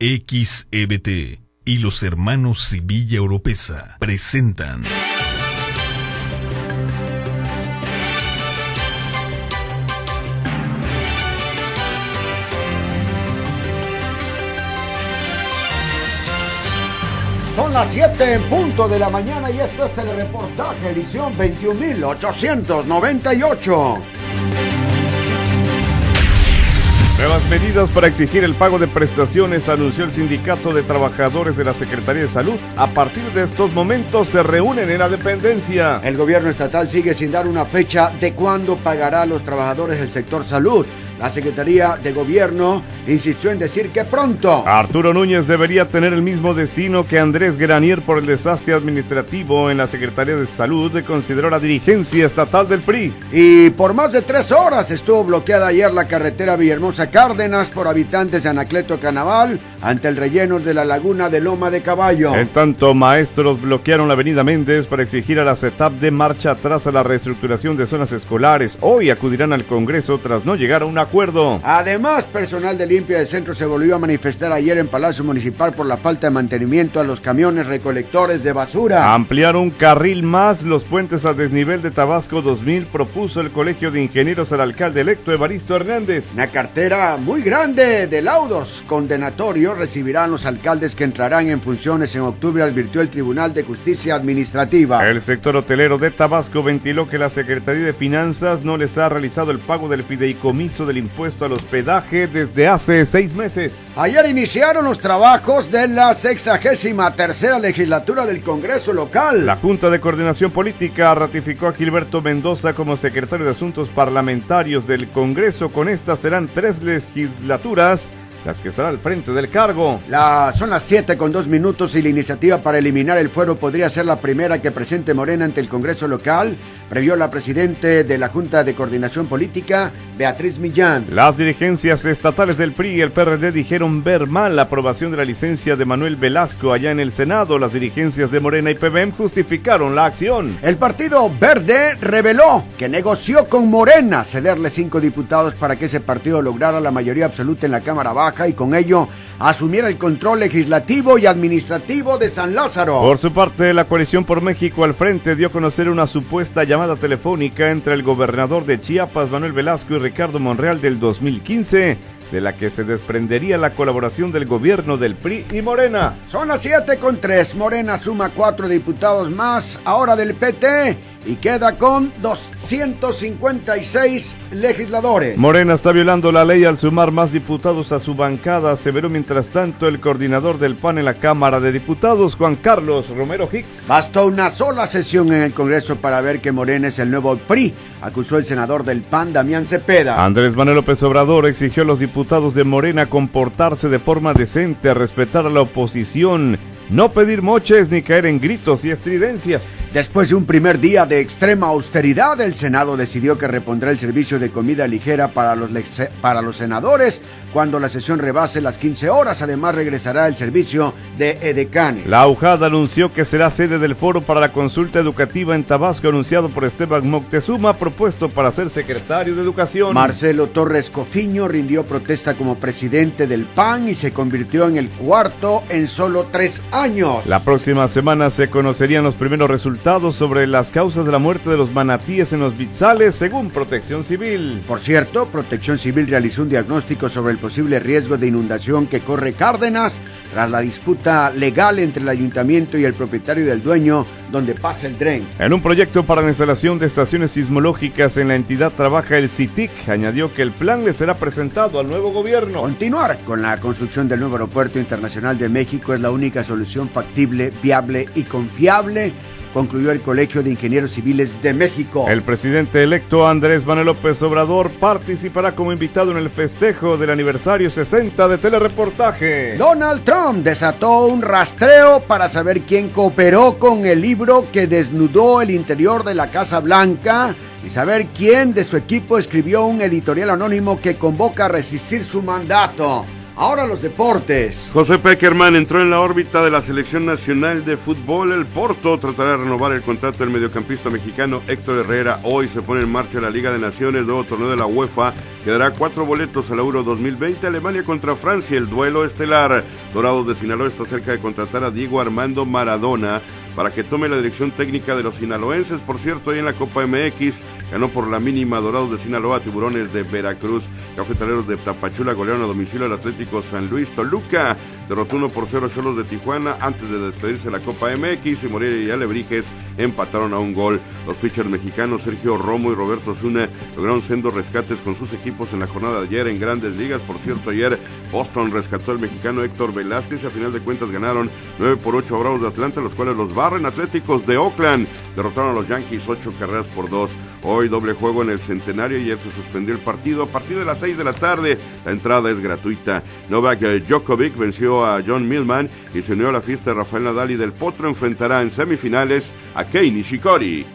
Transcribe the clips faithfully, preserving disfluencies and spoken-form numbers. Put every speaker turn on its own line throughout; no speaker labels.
X E B T y los hermanos Sevilla Oropesa presentan
Son las siete en punto de la mañana y esto es Telereportaje, edición veintiún mil ochocientos noventa y ocho.
Nuevas medidas para exigir el pago de prestaciones anunció el Sindicato de Trabajadores de la Secretaría de Salud. A partir de estos momentos se reúnen en la dependencia.
El gobierno estatal sigue sin dar una fecha de cuándo pagará a los trabajadores del sector salud. La Secretaría de Gobierno insistió en decir que pronto.
Arturo Núñez debería tener el mismo destino que Andrés Granier por el desastre administrativo en la Secretaría de Salud, consideró la dirigencia estatal del P R I.
Y por más de tres horas estuvo bloqueada ayer la carretera Villahermosa Cárdenas por habitantes de Anacleto Canaval ante el relleno de la laguna de Loma de Caballo.
En tanto, maestros bloquearon la avenida Méndez para exigir a la CETAP de marcha atrás a la reestructuración de zonas escolares. Hoy acudirán al Congreso tras no llegar a un acuerdo.
Además, personal de limpia del centro se volvió a manifestar ayer en Palacio Municipal por la falta de mantenimiento a los camiones recolectores de basura.
Ampliar un carril más los puentes a desnivel de Tabasco dos mil propuso el Colegio de Ingenieros al alcalde electo Evaristo Hernández.
Una cartera muy grande de laudos condenatorios recibirán los alcaldes que entrarán en funciones en octubre, advirtió el Tribunal de Justicia Administrativa.
El sector hotelero de Tabasco ventiló que la Secretaría de Finanzas no les ha realizado el pago del fideicomiso del impuesto al hospedaje desde hace seis meses.
Ayer iniciaron los trabajos de la sexagésima tercera legislatura del Congreso local.
La Junta de Coordinación Política ratificó a Gilberto Mendoza como secretario de Asuntos Parlamentarios del Congreso. Con estas serán tres legislaturas las que estará al frente del cargo.
La, son las siete con dos minutos y la iniciativa para eliminar el fuero podría ser la primera que presente Morena ante el Congreso local, previó la presidente de la Junta de Coordinación Política, Beatriz Millán.
Las dirigencias estatales del P R I y el P R D dijeron ver mal la aprobación de la licencia de Manuel Velasco allá en el Senado. Las dirigencias de Morena y P B M justificaron la acción.
El Partido Verde reveló que negoció con Morena cederle cinco diputados para que ese partido lograra la mayoría absoluta en la Cámara Baja y con ello asumiera el control legislativo y administrativo de San Lázaro.
Por su parte, la Coalición por México al Frente dio a conocer una supuesta llamada telefónica entre el gobernador de Chiapas, Manuel Velasco, y Ricardo Monreal del dos mil quince, de la que se desprendería la colaboración del gobierno del P R I y Morena.
Son las siete con tres, Morena suma cuatro diputados más, ahora del P T, y queda con doscientos cincuenta y seis legisladores.
Morena está violando la ley al sumar más diputados a su bancada, aseveró mientras tanto el coordinador del P A N en la Cámara de Diputados, Juan Carlos Romero Hicks.
Bastó una sola sesión en el Congreso para ver que Morena es el nuevo P R I, acusó el senador del P A N, Damián Cepeda.
Andrés Manuel López Obrador exigió a los diputados de Morena comportarse de forma decente, respetar a la oposición, no pedir moches ni caer en gritos y estridencias.
Después de un primer día de extrema austeridad, el Senado decidió que repondrá el servicio de comida ligera para los, para los senadores cuando la sesión rebase las quince horas. Además, regresará el servicio de edecanes.
La UJAD anunció que será sede del foro para la consulta educativa en Tabasco, anunciado por Esteban Moctezuma, propuesto para ser secretario de Educación.
Marcelo Torres Cofiño rindió protesta como presidente del P A N y se convirtió en el cuarto en solo tres años.
La próxima semana se conocerían los primeros resultados sobre las causas de la muerte de los manatíes en los Vitzales, según Protección Civil.
Por cierto, Protección Civil realizó un diagnóstico sobre el posible riesgo de inundación que corre Cárdenas tras la disputa legal entre el ayuntamiento y el propietario del dueño donde pasa el dren.
En un proyecto para la instalación de estaciones sismológicas en la entidad trabaja el CITIC. Añadió que el plan le será presentado al nuevo gobierno.
Continuar con la construcción del nuevo aeropuerto internacional de México es la única solución factible, viable y confiable, concluyó el Colegio de Ingenieros Civiles de México.
El presidente electo Andrés Manuel López Obrador participará como invitado en el festejo del aniversario sesenta de Telereportaje.
Donald Trump desató un rastreo para saber quién cooperó con el libro que desnudó el interior de la Casa Blanca y saber quién de su equipo escribió un editorial anónimo que convoca a resistir su mandato. Ahora los deportes.
José Pekerman entró en la órbita de la selección nacional de fútbol. El Porto tratará de renovar el contrato del mediocampista mexicano Héctor Herrera. Hoy se pone en marcha la Liga de Naciones, nuevo torneo de la UEFA, que dará cuatro boletos al Euro dos mil veinte. Alemania contra Francia, el duelo estelar. Dorados de Sinaloa está cerca de contratar a Diego Armando Maradona para que tome la dirección técnica de los sinaloenses. Por cierto, ahí en la Copa M X ganó por la mínima Dorados de Sinaloa, Tiburones de Veracruz. Cafetaleros de Tapachula golearon a domicilio al Atlético San Luis. Toluca derrotó uno por cero a Xolos de Tijuana antes de despedirse de la Copa M X, y Morelia y Alebrijes empataron a un gol. Los pitchers mexicanos Sergio Romo y Roberto Osuna lograron sendos rescates con sus equipos en la jornada de ayer en Grandes Ligas. Por cierto, ayer Boston rescató al mexicano Héctor Velázquez y a final de cuentas ganaron nueve por ocho a Bravos de Atlanta, los cuales los barren. Atléticos de Oakland derrotaron a los Yankees ocho carreras por dos. Hoy doble juego en el Centenario y ayer se suspendió el partido. A partir de las seis de la tarde la entrada es gratuita. Novak Djokovic venció a John Millman y se unió a la fiesta de Rafael Nadal, y Del Potro enfrentará en semifinales a Kei Nishikori.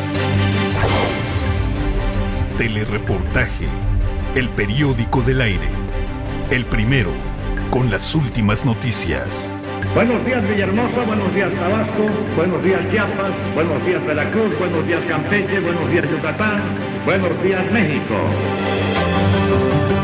Telereportaje, el periódico del aire, el primero con las últimas noticias.
Buenos días Villahermosa, buenos días Tabasco, buenos días Chiapas, buenos días Veracruz, buenos días Campeche, buenos días Yucatán, buenos días México.